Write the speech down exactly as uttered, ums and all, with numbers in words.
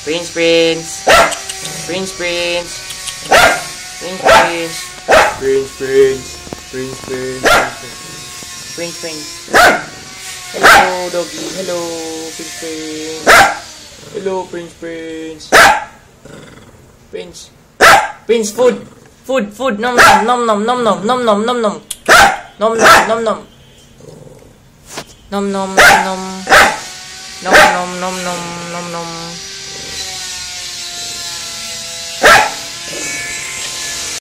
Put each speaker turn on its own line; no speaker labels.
Prince, Prince. Prince, Prince. Prince, Prince. Prince, Prince. Prince, Prince. Prince, Prince. Hello, doggy. Hello, Prince, Prince. Hello, Prince, Prince. Prince. Prince, food. Food, food. Nom nom nom nom nom nom nom nom nom nom. Nom nom nom nom. Nom nom nom nom. Nom nom nom nom nom nom.